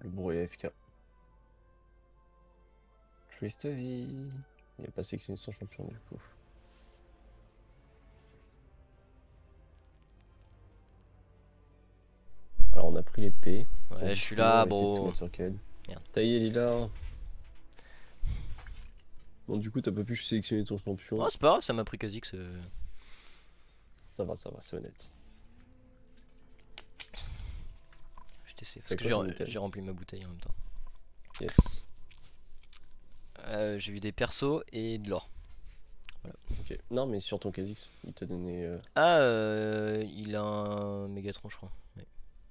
Le bruit AFK. Triste vie. Il n'a pas sélectionné son champion du coup. Alors on a pris l'épée. Ouais, je suis là, bro. Merde. Ça y est, il est là. Bon, du coup, t'as pas pu sélectionner ton champion. Oh, c'est pas grave, ça m'a pris quasi que Ça va, c'est honnête. je t'essaie. Parce que j'ai rempli ma bouteille en même temps. Yes. J'ai vu des persos et de l'or. Voilà. Ok. Non, mais sur ton Kha'Zix, il t'a donné. Ah, il a un Mégatron, je crois. Ouais.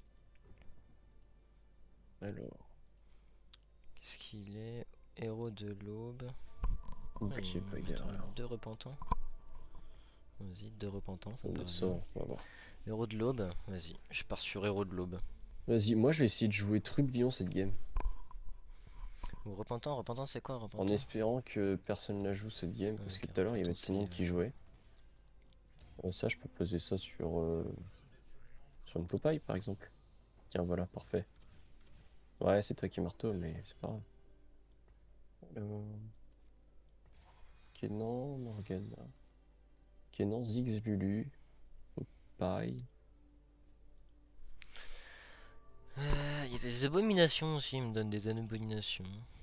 Alors. Qu'est-ce qu'il est? Héros de l'aube. Oubliez pas, gars. Deux repentants. Vas-y, deux repentants, ça On me le paraît sort, bien. on va voir. Héros de l'aube, vas-y, je pars sur héros de l'aube. Vas-y, moi je vais essayer de jouer Trublion cette game. Ou repentant c'est quoi repentant? En espérant que personne la joue cette game, parce que tout à l'heure il y avait tout le monde qui jouait. Ça, je peux poser ça sur une Popeye par exemple. Tiens, voilà, parfait. Ouais, c'est toi qui marteau, mais c'est pas grave. Kenan, Morgana. Kenan, Ziggs, Lulu. Popeye. Il y avait des abominations aussi, il me donne des abominations.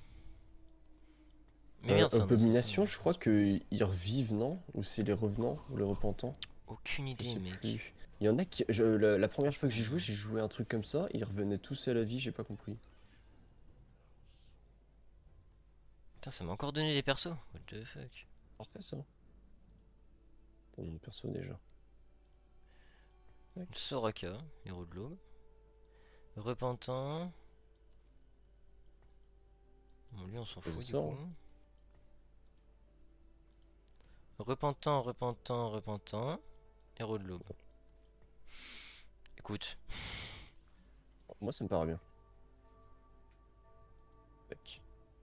Mais merde, c'est un Abomination, je crois qu'ils revivent, non? Ou c'est les revenants, ou les repentants? Aucune idée, mec. Plus. Il y en a qui. La première fois que j'ai joué un truc comme ça, ils revenaient tous à la vie, j'ai pas compris. Putain, ça m'a encore donné des persos. What the fuck? Parfait ça. Dans mon perso déjà. Soraka, héros de l'aube. Repentant. Bon, lui, on s'en fout du coup. Repentant. Héros de l'aube. Écoute. Moi, ça me paraît bien. Tac.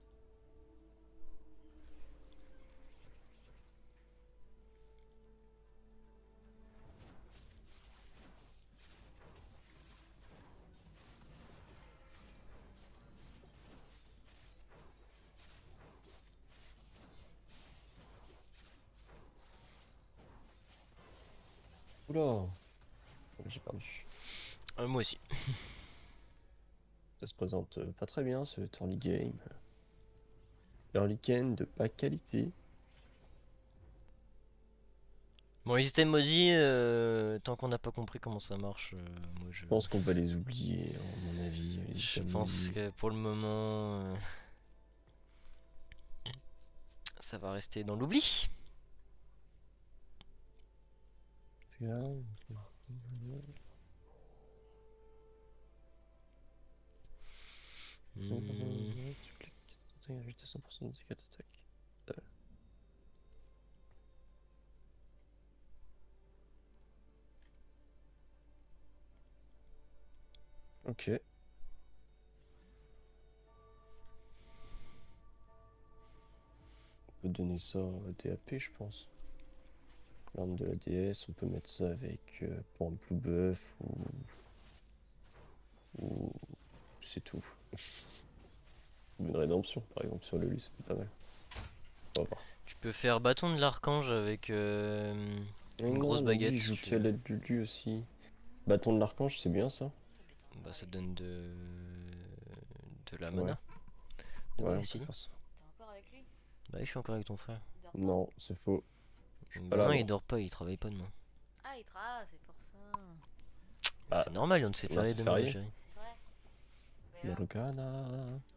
Oula, j'ai perdu. Moi aussi. Ça se présente pas très bien ce early game. Early game de pas qualité. Bon, les items maudits, tant qu'on n'a pas compris comment ça marche, moi Je pense qu'on va les oublier, à mon avis. Je pense que pour le moment, ça va rester dans l'oubli. Ajoute 100% de dégâts d'attaque. Ok. On peut donner ça à DAP, je pense. L'arme de la déesse, on peut mettre ça avec pour un blue buff ou c'est tout. Une rédemption par exemple sur le lui, c'est pas mal. On va voir. Tu peux faire bâton de l'archange avec une grosse baguette. Lui, il joue qu'à l'aide de lui aussi. Bâton de l'archange, c'est bien ça. Bah ça donne de la mana. Ouais, on peut faire ça. T'es encore avec lui? Bah je suis encore avec ton frère. Non, c'est faux. Bah non, il dort pas, il travaille pas demain. Ah, il travaille, c'est pour ça. C'est normal, on ne sait faire les demain, chérie. C'est vrai. Morgana.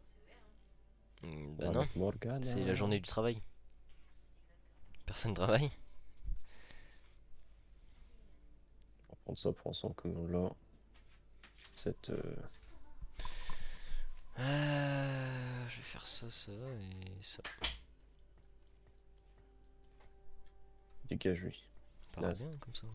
Bah non, c'est la journée du travail. Personne travaille. On va prendre ça pour ensemble comme on l'a. Cette. Je vais faire ça, ça et ça. Dégage lui. Pas bien comme ça.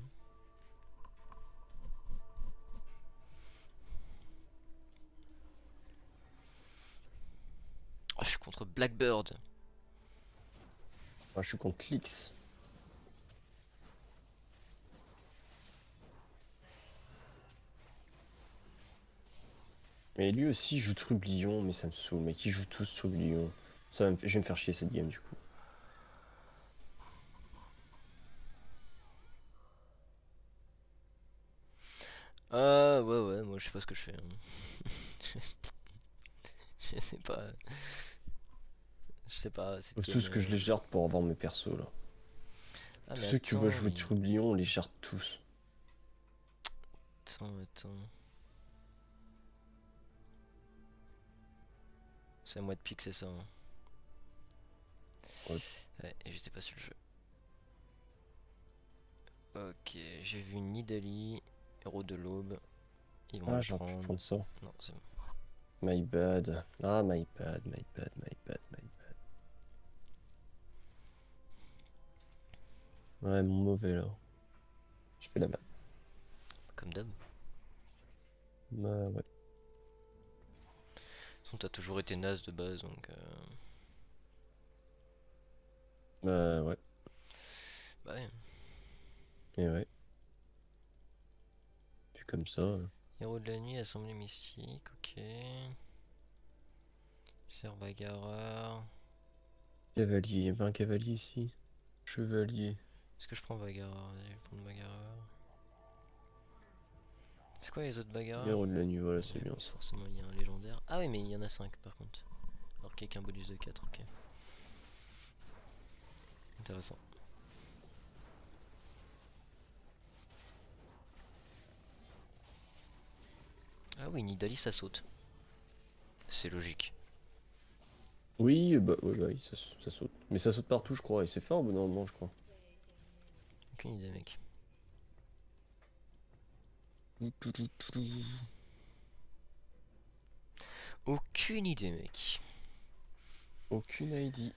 Oh, je suis contre Blackbird. Ah, je suis contre Lix. Et lui aussi joue Trublion, mais ça me saoule, mec. Ils jouent tous Trublion. Je vais me faire chier cette game du coup. Ouais, moi je sais pas ce que je fais, hein. Je sais pas. Je sais pas, cette Faut game. tous que je les jarde pour avoir mes persos là. Ah, Tous mais ceux qui attends, veulent jouer mais- Trublion, on les jarde tous. Attends. C'est à moi de pique, c'est ça, hein. Ouais. Ouais, et j'étais pas sur le jeu. Ok, j'ai vu Nidalee, héros de l'aube. Ils vont Ah, le j'aurais pu prendre. prendre ça. Non, c'est bon. My bad. Ah, my bad, my bad, my bad, my bad. Ouais, mon mauvais là. Je fais la merde. Comme d'hab. Bah ouais. De toute façon, t'as toujours été naze de base, donc... Bah ouais. Bah ouais. Et ouais. Puis comme ça. Héros de la nuit, assemblée mystique, ok. Serre bagarreur. Cavalier, il y avait un cavalier ici. Chevalier. Est-ce que je prends bagarreur? Je vais prendre bagarreur. C'est quoi les autres bagarreurs? Héros de la nuit, voilà, c'est bien ça. Forcément, il y a un légendaire. Ah oui, mais il y en a 5 par contre. Alors qu'il y a qu'un bonus de 4, ok. Intéressant. Ah oui, Nidalee ça saute. C'est logique. Oui, bah, ouais, bah oui, ça saute. Mais ça saute partout, je crois. Et c'est fort au bout d'un moment, je crois. Aucune idée, mec. Aucune idée, mec. Aucune ID.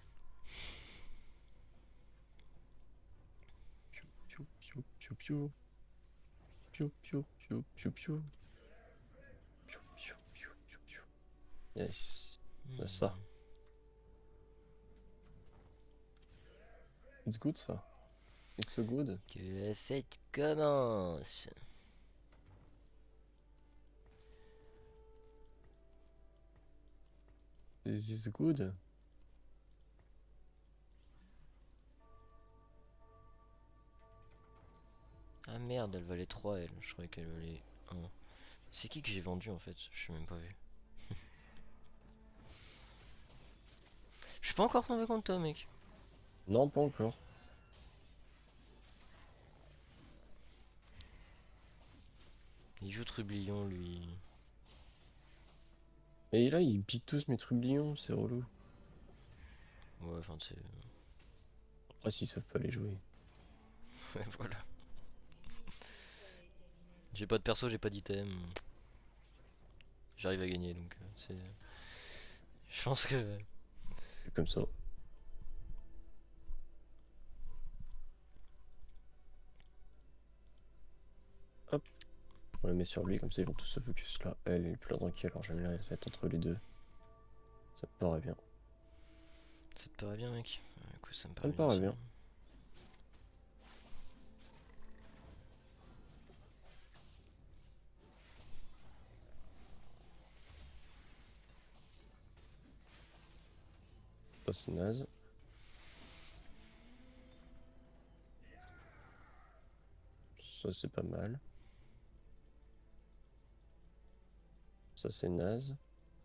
Piou, piou, piou, piou, piou. Piou, piou, piou, piou, piou. Piou, piou, piou, piou, piou. Yes. Bah, ça. It's good, ça. It's so good. Que la fête commence. This is good. Ah merde, elle valait 3 elle. Je croyais qu'elle valait 1. C'est qui que j'ai vendu en fait? Je suis même pas vu. Je suis pas encore tombé contre toi, mec. Non, pas encore. Il joue Trublion, lui. Et là, ils piquent tous mes trublions, c'est relou. Ouais, enfin, c'est. Après, s'ils savent pas les jouer. Ouais, voilà. J'ai pas de perso, j'ai pas d'item. J'arrive à gagner donc c'est. Je pense que. C'est comme ça. Hop. On les met sur lui, comme ça ils vont tous se focus là. Elle est plus tranquille, alors j'aime bien la fête entre les deux. Ça me paraît bien. Ça te paraît bien, mec? Écoute, ça me Ça paraît me paraît aussi. bien. Ça c'est naze. Ça c'est pas mal. Ça c'est naze.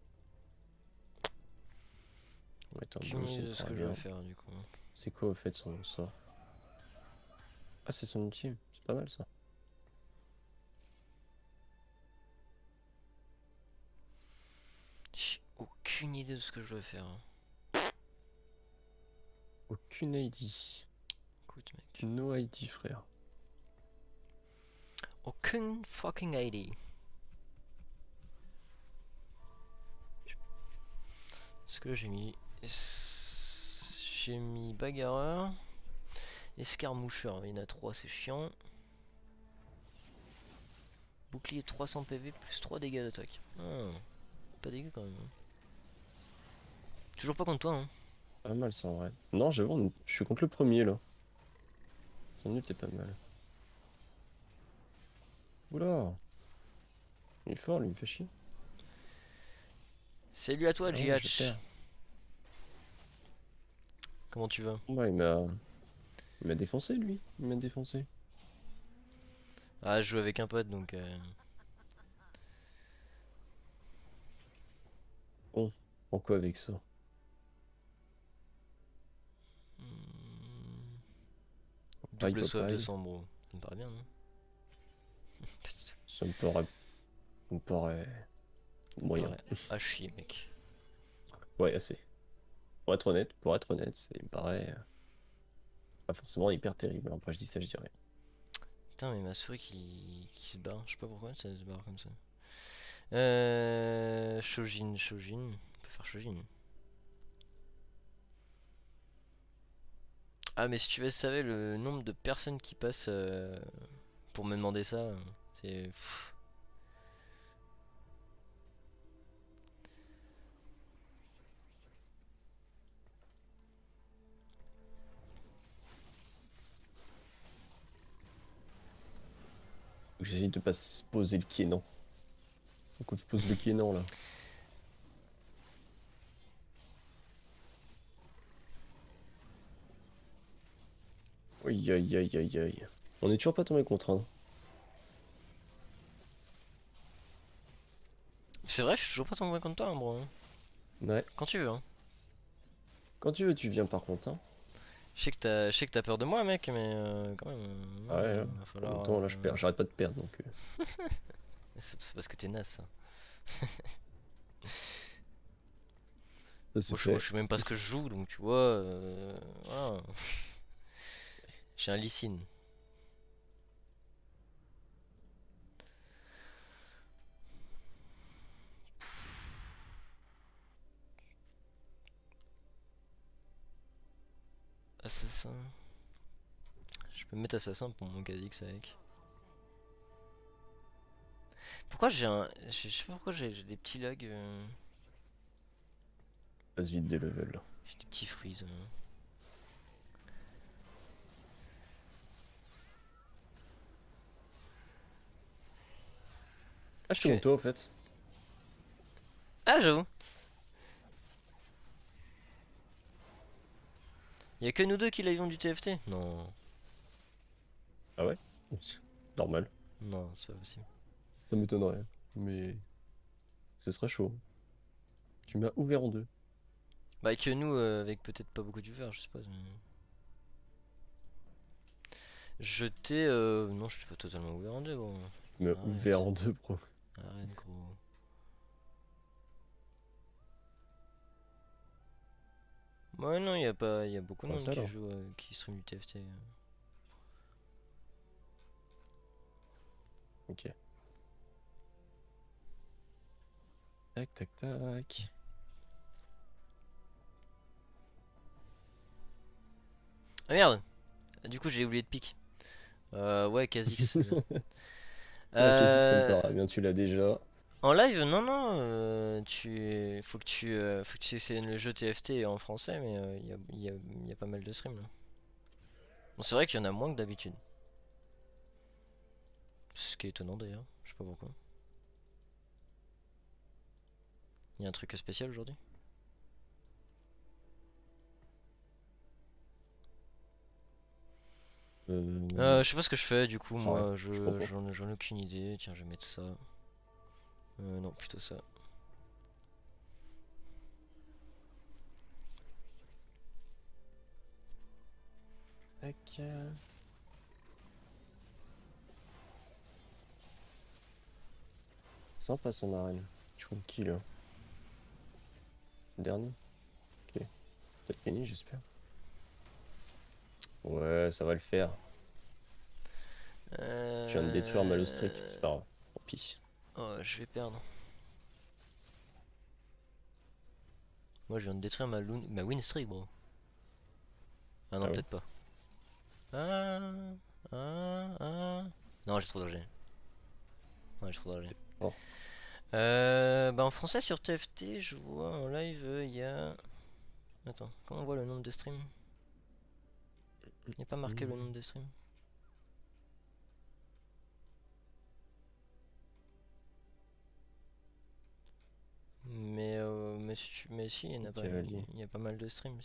On va mettre un Aucune beau, ça idée me de ce paraît que je vais bien. faire du coup. C'est quoi au fait son sort? Ah, c'est son ultime, c'est pas mal ça. J'ai aucune idée de ce que je dois faire. Aucune ID. Écoute, mec. No ID, frère. Aucune fucking idée. Parce que là j'ai mis. J'ai mis bagarreur. Escarmoucheur, il y en a 3, c'est chiant. Bouclier 300 PV plus 3 dégâts d'attaque. Ah, pas dégueu quand même, hein. Toujours pas contre toi, hein. Pas mal ça en vrai. Non, j'avoue, je suis contre le premier là. Son ult est pas mal. Oula! Il est fort, lui, il me fait chier. Salut à toi, Ah ouais, je GH. perds. Comment tu vas? Ouais, il m'a défoncé lui. Il m'a défoncé. Ah, je joue avec un pote donc. Bon, pourquoi avec ça? hmm, Pareil, Double soif de pareil. sang, bro. Ça me paraît bien, non? Ça me paraît Ça me moyen. paraît à chier, mec. Ouais, assez. Pour être honnête, ça me paraît pas forcément hyper terrible. Après, je dis ça, je dirais. Putain, mais ma souris qui se barre. Je sais pas pourquoi ça se barre comme ça. Shojin, Shojin. On peut faire Shojin. Ah, mais si tu veux savoir le nombre de personnes qui passent pour me demander ça, c'est. Pff. Faut que j'essaye de pas se poser le Kénan. Faut que je pose le Kénan là. Aïe aïe aïe aïe aïe. On est toujours pas tombé contre un. C'est vrai, je suis toujours pas tombé contre toi, hein, bro. Ouais. Quand tu veux, hein. Quand tu veux, tu viens par contre. Hein. Je sais que t'as peur de moi, mec, mais quand même. Ah ouais, là. Va En falloir. même temps, là, je perds. J'arrête pas de perdre donc. C'est parce que t'es naze, ça. Ça c'est Moi, fait. je sais même pas ce que je joue, donc tu vois. Voilà. J'ai un Lee Sin. Assassin. Je peux me mettre assassin pour mon Kha'Zix avec. Pourquoi j'ai un. Je sais pas pourquoi j'ai des petits lags. Passe vite des levels là. J'ai des petits freeze. Ah, je te montre toi au fait. Ah, j'avoue. Y'a que nous deux qui l'avions du TFT? Non. Ah ouais? Normal. Non, c'est pas possible. Ça m'étonnerait. Mais ce serait chaud. Tu m'as ouvert en deux. Bah, que nous, avec peut-être pas beaucoup de viewers, je sais pas. Je t'ai. Non, je t'ai pas totalement ouvert en deux, gros. Tu m'as Arrête. ouvert en deux, bro. Arrête, gros. Ouais, non, y a beaucoup de Ah, monde ça qui alors. joue, qui stream du TFT. Ok. Tac, tac, tac. Ah merde! Du coup, j'ai oublié de pique. Ouais, Kha'Zix. La classique, ça me Euh, paraît bien. Tu l'as déjà. En live, non, non, faut que tu sélectionnes le jeu TFT en français, mais il y a pas mal de streams là. Bon, c'est vrai qu'il y en a moins que d'habitude. Ce qui est étonnant d'ailleurs, je sais pas pourquoi. Il y a un truc spécial aujourd'hui? Je sais pas ce que je fais du coup, Enfin, ouais, moi, je crois pas. j'en ai aucune idée. Tiens, je vais mettre ça. Non, plutôt ça. Tac. Sympa son arène. Tu comptes qui là? Dernier? Ok. Peut-être Kenny, j'espère. Ouais, ça va le faire. Je viens de détruire ma Lustric, c'est pas grave. Tant pis. Oh, je vais perdre. Moi, je viens de détruire ma win streak, bro. Ah non, Ah ouais? peut-être pas. Ah, ah. Non, j'ai trop d'argent. Ouais, j'ai trop d'argent. Oh. Bah en français sur TFT, je vois en live, il y a. Attends, comment on voit le nombre de streams? Il n'y a pas marqué le nombre de streams. Mais si, il y en a pas, Cavalier. il y a pas mal de streams.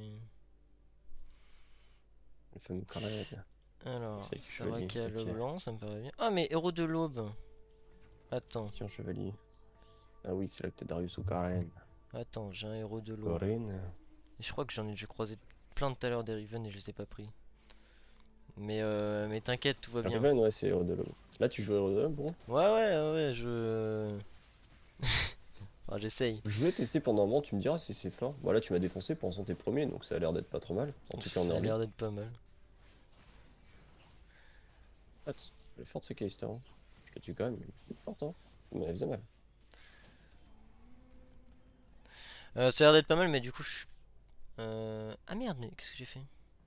Le fameux Khaled. Alors, C'est ça va chevalier, qu'il y a le ok. blanc, ça me paraît bien. Ah, mais héros de l'aube. Attends, Tiens, chevalier. Ah oui, c'est là que t'as Darius ou Karen. attends, j'ai un héros de l'aube. Corinne. Et je crois que j'ai croisé plein de tout à l'heure des Riven et je les ai pas pris. Mais t'inquiète, tout va bien. Riven, ouais, c'est héros de l'aube. Là, tu joues héros de l'aube, bro? Ouais, je. Ah, j'essaye. Je voulais tester pendant un moment, tu me diras si c'est fort. Voilà, tu m'as défoncé pour l'instant t'es premier, donc ça a l'air d'être pas trop mal. En tout cas, en Ça a early. l'air d'être pas mal. Elle est forte, c'est Kalister. Hein. Je la tue quand même, mais elle est forte, hein. Elle faisait mal. Ça a l'air d'être pas mal, mais du coup, je suis. Ah merde, mais qu'est-ce que j'ai fait?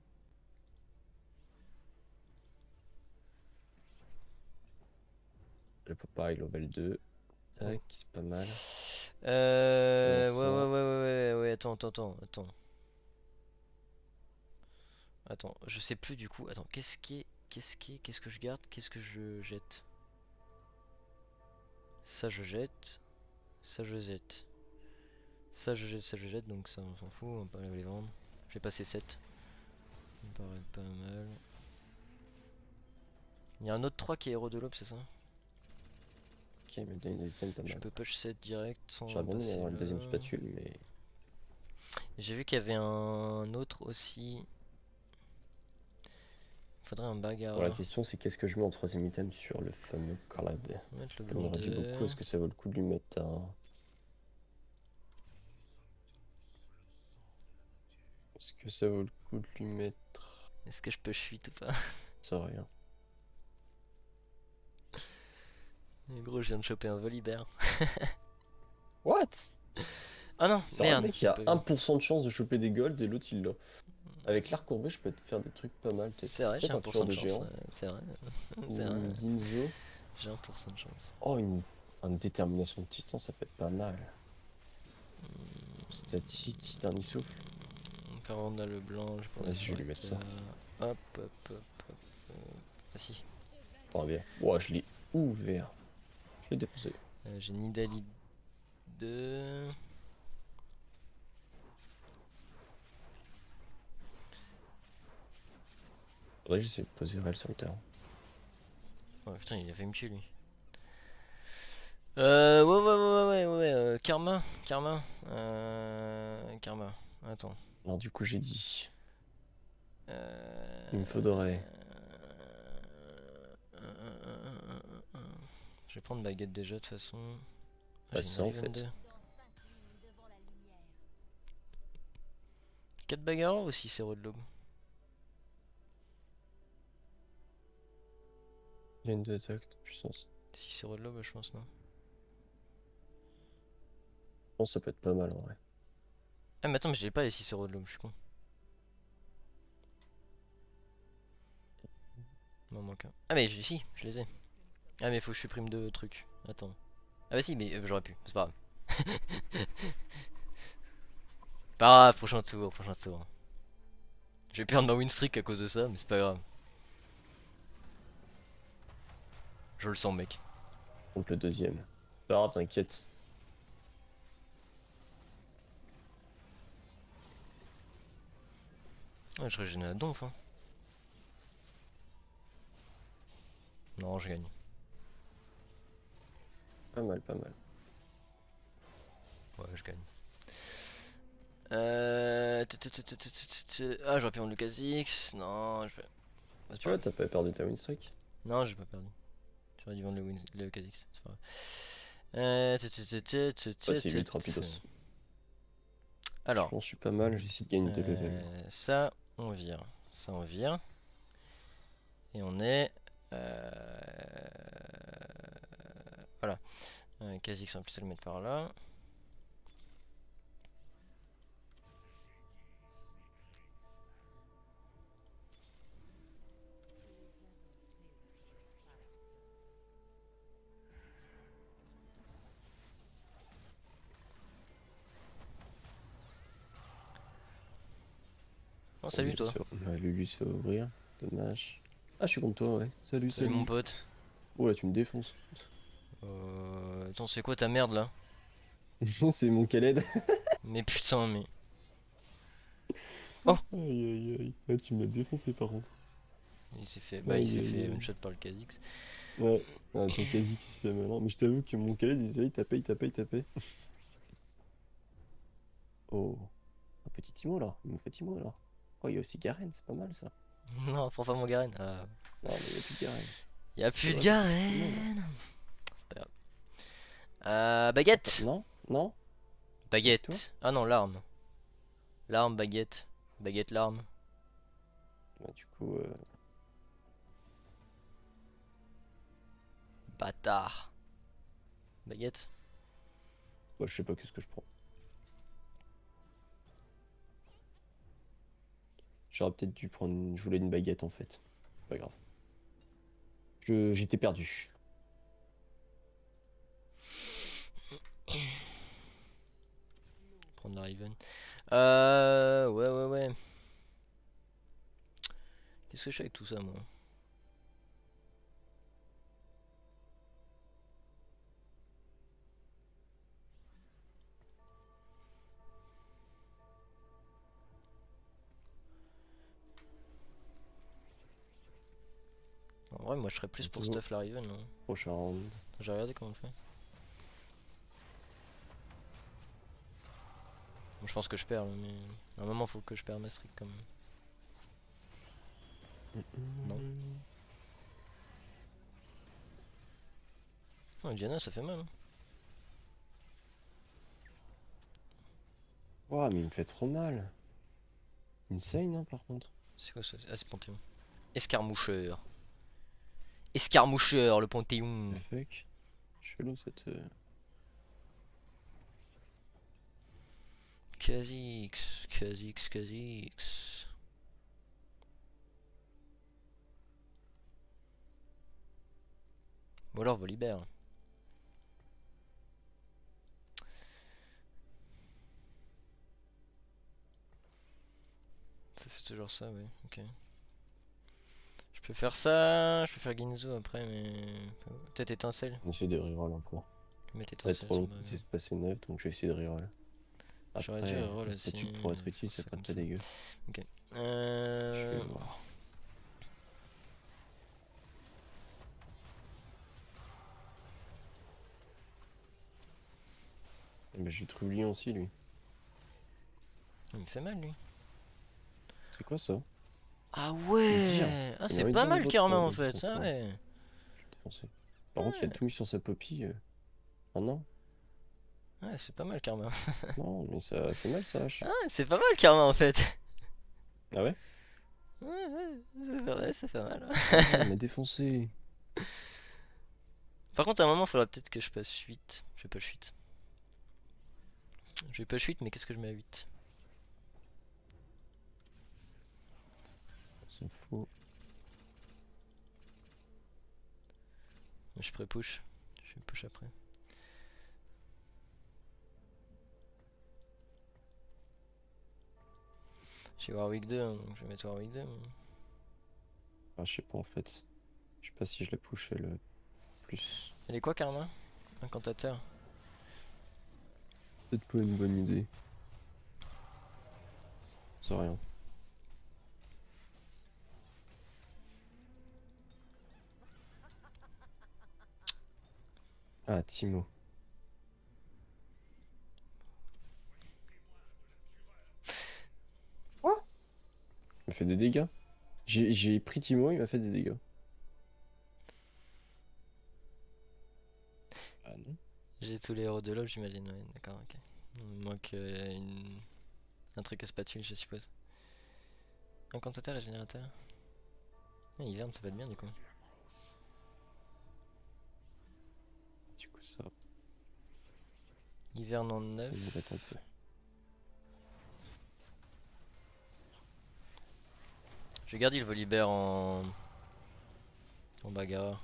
Le Popeye level 2. Tac, c'est pas mal. Ouais, attends. Attends, je sais plus du coup. Attends, qu'est-ce que je garde? Qu'est-ce que je jette? Ça je jette. Ça je jette. Ça je jette, donc ça on s'en fout, on va pas les vendre. Je vais passer 7. Ça me paraît pas mal. Il y a un autre 3 qui est héros de l'aube, c'est ça? Ok, mais donne des items pas Je mal. peux push 7 direct sans J'aurais bien aimé passer avoir une là. deuxième spatule, mais. J'ai vu qu'il y avait un autre aussi. Faudrait un bagarre. Bon, la question c'est qu'est-ce que je mets en troisième item sur le fameux Khaled? On va mettre le Je me redis beaucoup, blindeur. est-ce que ça vaut le coup de lui mettre un. Est-ce que ça vaut le coup de lui mettre. Est-ce que je peux chuite ou pas? Ça rien. Mais gros, je viens de choper un Volibear. What? Ah non, C'est un merde. mec qui j'ai a pas vu. 1% de chance de choper des golds et l'autre il l'a. Avec l'arc courbé, je peux te faire des trucs pas mal. C'est vrai, j'ai Peut-être un 1% tueur de de chance. géant. C'est vrai. Ou C'est vrai. une Ginzo. J'ai 1% de chance. Oh, une détermination de titan, ça peut être pas mal. Statique, dernier souffle. Enfin, on a le blanc. Vas-y, je vais lui mettre ça. Hop. Ah si. Oh bien. Ouais, je l'ai ouvert. Je l'ai défoncé. J'ai Nidali 2. Faudrait que j'essaie de poser Rel sur le terrain. Oh putain, il a fait me tuer lui. Ouais. Karma. Karma. Attends. Alors du coup j'ai dit. Il me faudrait. Je vais prendre baguette déjà de toute façon. Bah, ça, en fait. 4 bagarres aussi, c'est de l'aube. Il y a une d'attaque de puissance. Si c'est de l'aube, je pense, non? Je pense que ça peut être pas mal en vrai. Ah, mais attends, mais j'ai pas les 6 de l'aube, je suis con. Il m'en manque un. Ah, mais si, je les ai. Ah, mais faut que je supprime 2 trucs. Attends. Ah, bah si, mais j'aurais pu, c'est pas grave. Pas grave, prochain tour. Je vais perdre ma win streak à cause de ça, mais c'est pas grave. Je le sens, mec. Donc le deuxième. Pas grave, t'inquiète. Ouais, je régénère à donf, hein. Non, je gagne. Pas mal. Ouais, je gagne. Ah, j'aurais pu prendre le Kha'Zix. Non, je vais. Tu vois, t'as pas perdu ta win streak? Non, j'ai pas perdu. J'aurais dû vendre le Kha'Zix, c'est pas grave. C'est ultra rapidos. Alors, Je suis pas mal, j'essaie de gagner des levels. ça, on vire. Et on est. Voilà. Kha'Zix, on va plutôt le mettre par là. Oh, salut toi. Lulu se fait ouvrir, dommage. Ah, je suis contre toi, ouais. Salut. Salut mon pote. Oh là, tu me défonces. Attends, c'est quoi ta merde là? C'est mon Khaled. Mais putain, mais. Aïe aïe aïe. Ah, tu m'as défoncé par contre. Il s'est fait, bah, il Aïe s'est aïe fait aïe. one shot par le Kha'Zix. Ouais. Ah, ton Kha'Zix se fait malin. Mais je t'avoue que mon Khaled, il tapait, il tapait, il tapait. Oh. Un petit Timo là. Il me fait Timo là. Oh, il y a aussi Garen, c'est pas mal ça. Non, prends pas mon Garen. Ah. Non, mais il y a plus de Garen. Y'a plus de Ouais, Garen. C'est pas grave. Baguette. Non? Non? Baguette. Ah non, l'arme. L'arme, baguette. Baguette, l'arme. Bah, du coup, Bâtard. Baguette. bah, je sais pas qu'est-ce que je prends. J'aurais peut-être dû prendre. Je voulais une baguette en fait. Pas grave. J'étais perdu. Prendre la Riven. Ouais. Qu'est-ce que je fais avec tout ça, moi? En vrai, moi je serais plus pour Bientôt. stuff la Riven. Hein. Prochain round. J'ai regardé comment on le fait. Bon, je pense que je perds, là, mais à un moment faut que je perde ma streak quand même. Non. Oh, Diana, ça fait mal. Hein. Ouah, mais il me fait trop mal. Insane, hein, par contre. C'est quoi ça? Ah, c'est Panthéon. Escarmoucheur. Escarmoucheur, le Panthéon. Fuck. Chelou cette. Kha'Zix. Ou alors Volibear. Ça fait toujours ça, oui, ok. Je peux faire ça, je peux faire Ginzo après, mais. Peut-être étincelle. On essaie de reroll un peu. Mettre Ça va être étincelle, trop ça long me va pour bien. se passer 9, donc je vais essayer de reroll. J'aurais dû Après, reroll le aussi, statut pour être utile, faut c'est ça pas comme très ça. dégueu. Ok. Je vais voir. Mais j'ai Trublion aussi, lui. Il me fait mal lui. C'est quoi ça? Ah Dire. ouais. Ah Il c'est aurait pas dit mal niveau Karma 3, en donc, fait. donc, Ah ouais. ouais. Je suis défoncé. Par contre, il a tout mis sur sa poppy. Ah non? Ouais, c'est pas mal Karma. Non, mais ça fait mal, ça hache. Ah, c'est pas mal Karma en fait. Ah ouais? Ouais, ça fait mal. Ah, il m'a défoncé. Par contre, à un moment, il faudra peut-être que je passe 8. Je vais pas 8. Je vais pas 8, mais qu'est-ce que je mets à 8? C'est faux. Je pré-push. Je vais push après. J'ai Warwick 2, hein, donc je vais mettre Warwick 2. Mais... Ah, je sais pas en fait. Je sais pas si je la push le plus. Elle est quoi, Karma? Incantateur. Peut-être pas une bonne idée. C'est rien. Ah, Timo. Quoi? Il m'a fait des dégâts. J'ai pris Timo, il m'a fait des dégâts. Ah non. J'ai tous les héros de LoL, j'imagine. Ouais, d'accord, ok. Il me manque un truc à spatule, je suppose. Incantateur et générateur. Ah, Hiverne, ça va être bien du coup. Du coup, ça Hiverne en 9. m'embête un peu. Je vais garder le Volibear en bagarre.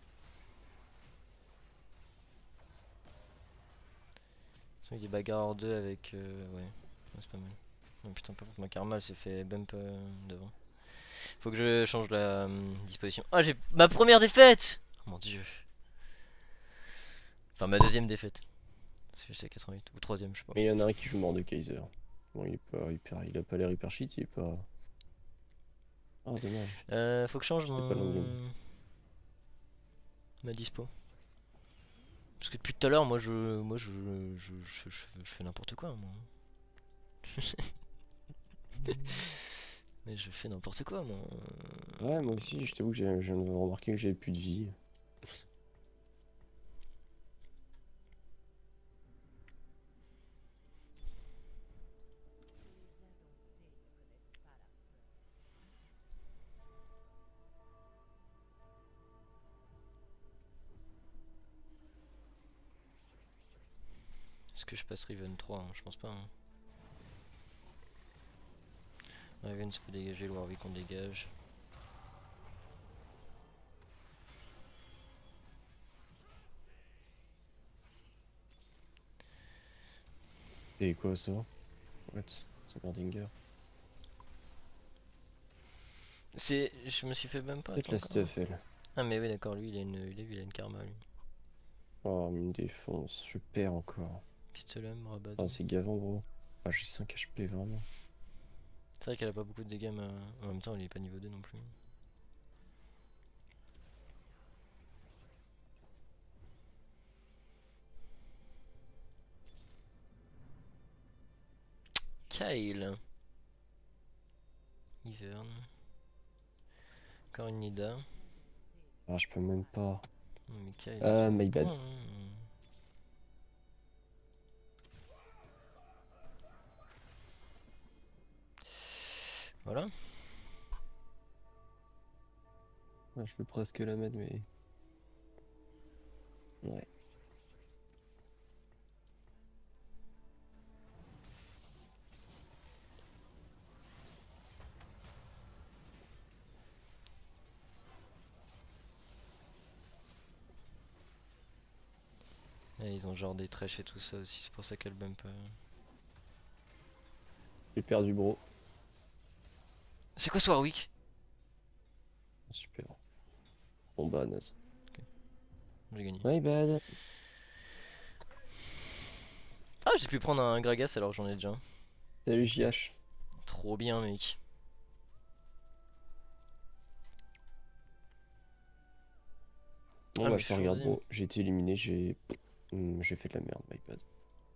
Il est bagarre 2 avec. Ouais, c'est pas mal. Oh, putain, par contre, ma karma elle s'est fait bump devant. Faut que je change la disposition. Ah, j'ai ma première défaite! Oh mon dieu. Enfin, ma deuxième défaite. Parce que j'étais à 88 ou 3ème, je sais pas. Mais il y en a un qui joue Mordekaiser. Bon, il est pas hyper, il a pas l'air hyper cheat, il est pas. Ah, dommage. Faut que je change C'était pas long game. ma dispo. Parce que depuis tout à l'heure, moi je fais n'importe quoi, moi. Mais je fais n'importe quoi, moi. Ouais, moi aussi, je t'avoue que je viens de remarquer que j'avais plus de vie. Est-ce que je passe Riven 3 hein? Je pense pas. Hein. Riven ça peut dégager, le Warwick on dégage. Et quoi ça? What? C'est Merdinger. C'est. Je me suis fait même pas. Peut-être la stuff, elle. Ah, mais oui, d'accord, lui il a une karma lui. Oh, une défense, je perds encore. Pistolem, rabat. Ah, c'est gavant, bro. Ah, j'ai 5 HP, vraiment. C'est vrai qu'elle a pas beaucoup de dégâts, mais en même temps elle est pas niveau 2 non plus. Kyle. Ivern. Encore une Nida. Ah, je peux même pas. Non, mais Kyle. Ah, my bad. Voilà. Ah, je peux presque la mettre, mais. Ouais. Et ils ont genre des trèches et tout ça aussi, c'est pour ça qu'elle bump. J'ai perdu, bro. C'est quoi ce Warwick? Super. Bon, bah, naze. J'ai gagné. My bad. Ah, j'ai pu prendre un Gragas alors que j'en ai déjà un. Salut, JH. Trop bien, mec. Bon, Ah, bah, mais je te chaud, regarde, deuxième. bro. J'ai été éliminé, j'ai fait de la merde, my bad.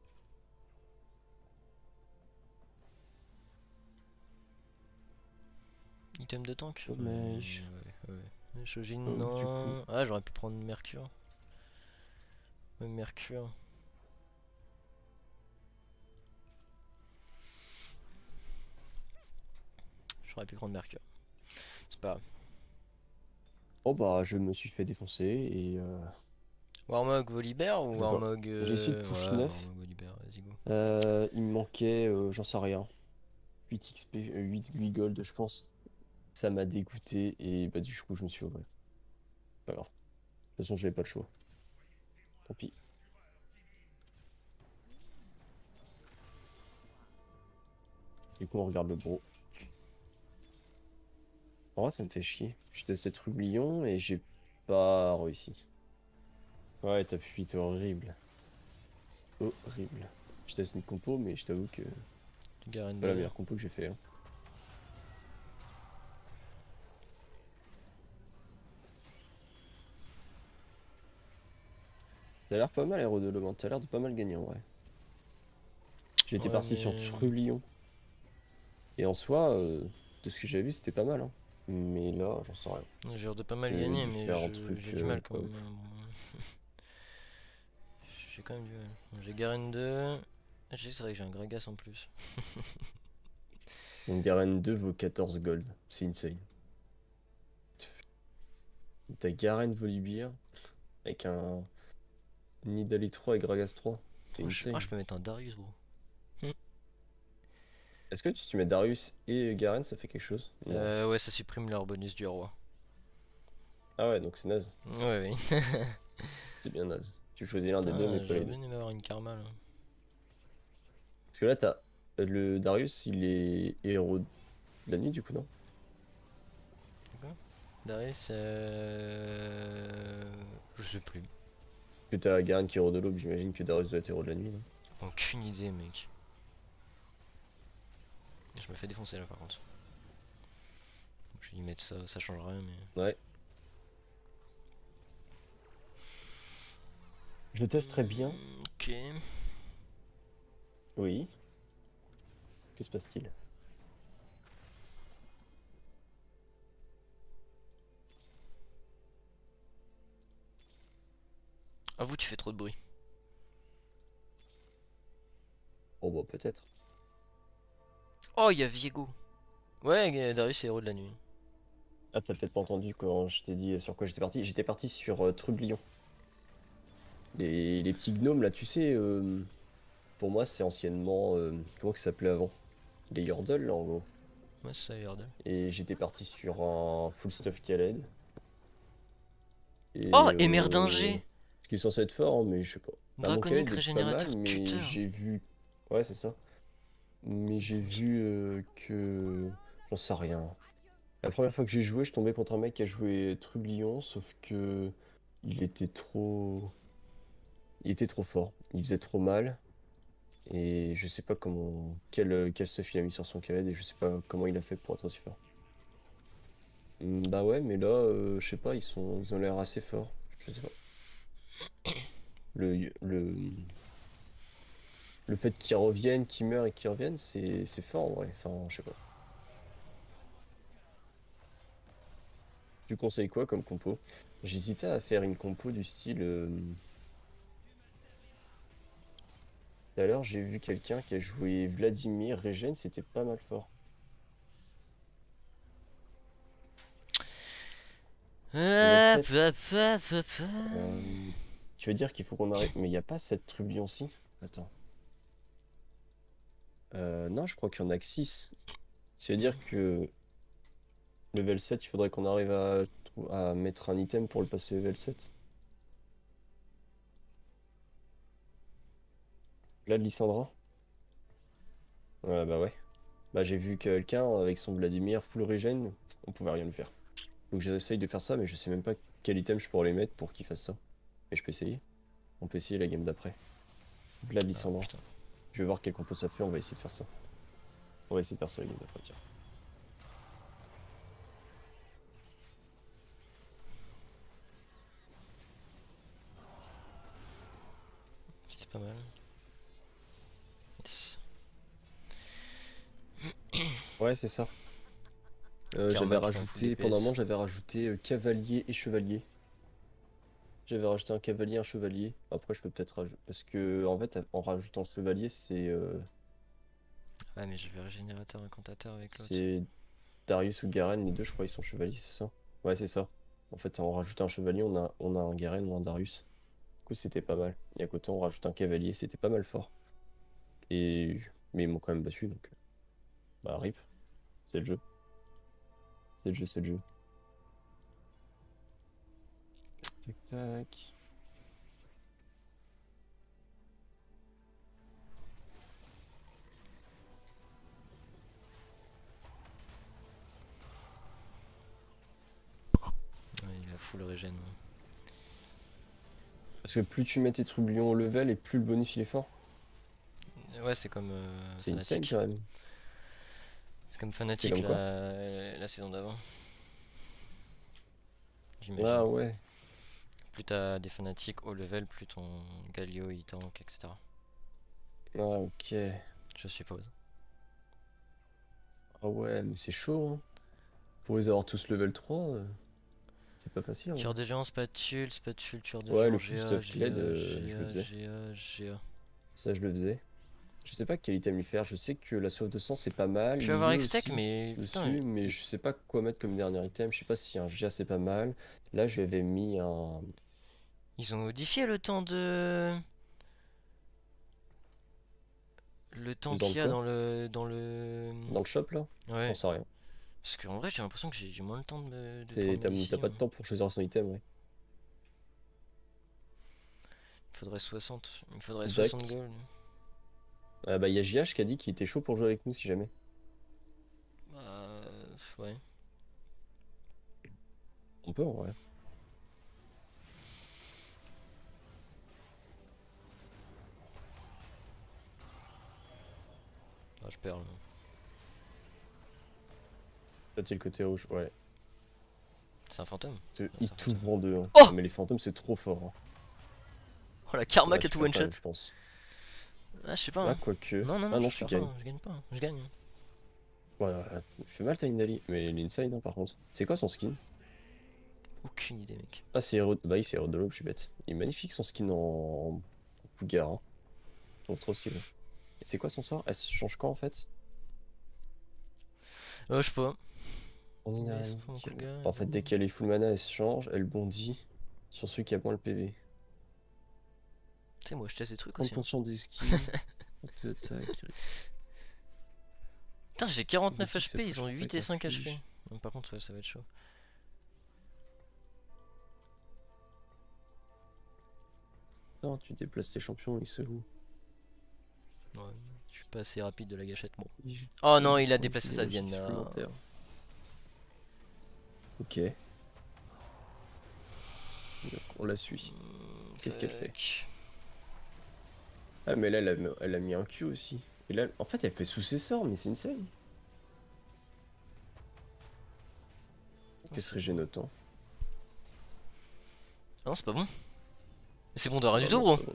Item de tank. Dommage. Ouais. Shojin, Donc, du non. Ah, j'aurais pu prendre Mercure. Même Mercure. J'aurais pu prendre Mercure. C'est pas grave. Oh, bah, je me suis fait défoncer et. Warmog Volibear ou Je sais pas. Warmog. J'ai essayé de push ouais, 9. Warmog Volibear, vas-y go. Il me manquait, j'en sais rien. 8 XP, 8 gold, je pense. Ça m'a dégoûté et bah, du coup, je me suis ouvert. Pas grave. De toute façon, j'avais pas le choix. Tant pis. Du coup, on regarde le bro. En vrai, ça me fait chier. J'ai testé Trublion et j'ai pas réussi. Ouais, t'as pu vite, horrible. Horrible. Je teste une compo, mais je t'avoue que Du Garen c'est pas la meilleure compo que j'ai fait. Hein. Ça a l'air pas mal, Héros de Lomant. T'as l'air de pas mal gagner en vrai. J'étais Ouais, parti sur mais- Trublion. Et en soi, de ce que j'ai vu, c'était pas mal. Hein. Mais là, j'en sais rien. J'ai l'air de pas mal J'avais gagner, dû mais faire un truc, j'ai du mal quand pas même. ouf. Hein, bon. J'ai quand même du mal. J'ai Garen 2. C'est vrai que j'ai un Gragas en plus. Donc Garen 2 vaut 14 gold. C'est insane. T'as Garen Volibear avec un Nidalee 3 et Gragas 3. C'est Oh, insane. je peux mettre un Darius, bro. Est-ce que si tu mets Darius et Garen, ça fait quelque chose? Non. Ouais, ça supprime leur bonus du roi. Ah ouais, donc c'est naze. Ouais, oui. C'est bien naze. Tu choisis l'un des deux, mais pas J'aurais les deux. bien aimé avoir une karma là. Parce que là, t'as le Darius, il est héros de la nuit, du coup, non? Darius, je sais plus. Que t'as Garen qui est héros de l'aube, j'imagine que Darius doit être héros de la nuit, non? Aucune idée, mec. Je me fais défoncer là par contre. Je vais y mettre ça, ça change rien, mais. Ouais. Je testerai bien. Ok. Oui. Que se passe-t-il? Avoue, tu fais trop de bruit. Oh bah peut-être. Oh, il y a Viego. Ouais, Darius est héros de la nuit. Ah, t'as peut-être pas entendu quand je t'ai dit sur quoi j'étais parti. J'étais parti sur Trublion. Les petits gnomes là, tu sais, pour moi c'est anciennement... comment que ça s'appelait avant? Les Yordles là en gros. Ouais, c'est ça, Yordle. Et j'étais parti sur un full stuff Khaled. Et, Oh, Émerdinger. ce qui est censé être fort, hein, mais je sais pas. Ah, mon Draconique Khaled est pas mal, régénérateur mais tuteur. j'ai vu... Ouais, c'est ça. Mais j'ai vu que... J'en sais rien. La première fois que j'ai joué, je tombais contre un mec qui a joué Trublion, sauf que... Il était trop... Il était trop fort. Il faisait trop mal. Et je sais pas comment... Quel stuff il a mis sur son Khaled, et je sais pas comment il a fait pour être aussi fort. Bah ouais, mais là, je sais pas, ils ont l'air assez forts. Je sais pas. Le, le, le fait qu'ils reviennent, qu'ils meurent et qu'ils reviennent, c'est fort en vrai. Enfin, je sais pas. Tu conseilles quoi comme compo? J'hésitais à faire une compo du style... Tout à l'heure, j'ai vu quelqu'un qui a joué Vladimir Regen, c'était pas mal fort. Level 7. Tu veux dire qu'il faut qu'on arrive... Mais il n'y a pas cette trublion-ci? Attends. Non, je crois qu'il y en a que 6. Ça veut dire que level 7, il faudrait qu'on arrive à mettre un item pour le passer level 7. Là, de Lysandra? Ouais, bah ouais. Bah j'ai vu quelqu'un avec son Vladimir full regen, on pouvait rien lui faire. Donc j'essaye de faire ça, mais je sais même pas quel item je pourrais les mettre pour qu'il fasse ça. Et je peux essayer. On peut essayer la game d'après. Vlad Ah, Lysandra. putain. Je vais voir quel compo ça fait, on va essayer de faire ça. On va essayer de faire ça la game d'après, tiens. C'est pas mal. Yes. Ouais, c'est ça. Karma J'avais qui t'en fout rajouté, des pendant un moment, PS. j'avais rajouté cavalier et chevalier. J'avais rajouté un cavalier, un chevalier. Après, je peux peut-être rajouter. Parce que, en fait, en rajoutant chevalier, Ah, mais j'avais régénérateur incantateur avec l'autre. c'est Darius ou Garen, les deux, je crois, ils sont chevaliers, c'est ça? Ouais, c'est ça. En fait, en rajoutant un chevalier, on a un Garen ou un Darius. Du coup, c'était pas mal. Et à côté, on rajoute un cavalier, c'était pas mal fort. Mais ils m'ont quand même battu, donc... Bah, rip. C'est le jeu. C'est le jeu, c'est le jeu. Tac, tac. Ouais, il a full régène. Parce que plus tu mets tes trublions au level et plus le bonus il est fort. Ouais, c'est comme C'est insane Fnatic. quand même. C'est comme C'est Fnatic comme quoi? la saison d'avant. Ah J'imagine. ouais. Plus t'as des fanatiques haut level, plus ton Galio il tank, etc. Ah ok. Je suppose. Ah ouais, mais c'est chaud, hein. Pour les avoir tous level 3, c'est pas facile, Tueur hein. de géant, spatule, spatule, tueur de Ouais, géant, le full GA, stuff Kled, GA, je le GA, faisais. GA, GA. Ça, je le faisais. Je sais pas quel item lui faire. Je sais que la soif de sang, c'est pas mal. Je vais avoir L'IE X-Tech, aussi, mais putain, dessus. Mais je sais pas quoi mettre comme dernier item. Je sais pas si un GA, c'est pas mal. Là, j'avais mis un... ils ont modifié le temps de. Le temps Dans le qu'il y a quoi? dans le. Dans le shop, là? J'en Ouais. sais rien. Parce qu'en vrai, j'ai l'impression que j'ai moins le temps de prendre T'as modifier. pas de temps pour choisir son item, ouais. Il faudrait 60. Il me faudrait 60 Dac. gold. Ah bah, il y a JH qui a dit qu'il était chaud pour jouer avec nous, si jamais. Bah, ouais. On peut, en vrai. je perds là. Là, t'es le côté rouge, ouais. C'est un fantôme. Il ça t'ouvre en deux. Hein. Oh mais les fantômes, c'est trop fort. Hein. Oh la karma Là, qui a tu tout perds one quand shot. même, je pense. Ah, je sais pas. Là, Hein. quoique. Non, non, Ah non, non, je tu perds gagnes. pas, je gagne pas, je gagne. Ouais, il fait mal Tiny, mais il est insane, hein, par contre. C'est quoi son skin? Aucune idée, mec. Ah, c'est héros. Bah oui, c'est héros de l'aube, je suis bête. Il est magnifique son skin en Cougar. Hein. Je trouve trop stylé. Et c'est quoi son sort? Elle se change quand en fait? Je sais pas. On Ouais, a c'est pas mon Cougar, En fait, dès qu'elle est full mana, elle se change, elle bondit sur celui qui a moins le PV. Tu sais, moi je teste des trucs aussi. Hein. 30% des skins. Attaque. Putain, j'ai 49 Boutique, ça HP, ils touche ont pas 8 et avec 5 inflige. HP. Donc, par contre, ouais, ça va être chaud. Non, tu déplaces tes champions, ils se où? Ouais, je suis pas assez rapide de la gâchette, bon. Oh non, il a déplacé sa Diana. supplémentaire. Ok. Donc, on la suit. Qu'est-ce qu'elle fait? Ah, mais là, elle a mis un Q aussi. Et là, en fait, elle fait sous ses sorts, mais c'est insane. Qu'est-ce que régène autant? Non, c'est pas bon. Mais c'est bon de rien du Ah, tout, non, gros. c'est pas bon.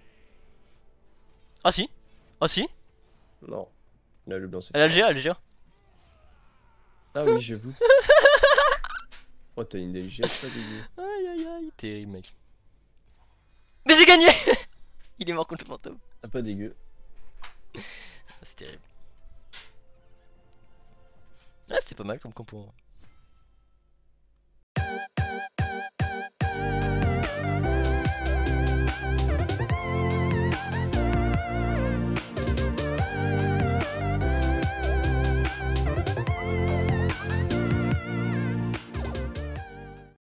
Ah si. Ah si. Non. Là, le blanc, c'est Elle a le GA, elle a le GA. Ah oui, j'avoue. Oh, t'as une DLGS, pas dégueu. Aïe aïe aïe, terrible, mec. Mais j'ai gagné. Il est mort contre le fantôme. Ah, pas dégueu. C'est terrible. Ah, c'était pas mal comme compo.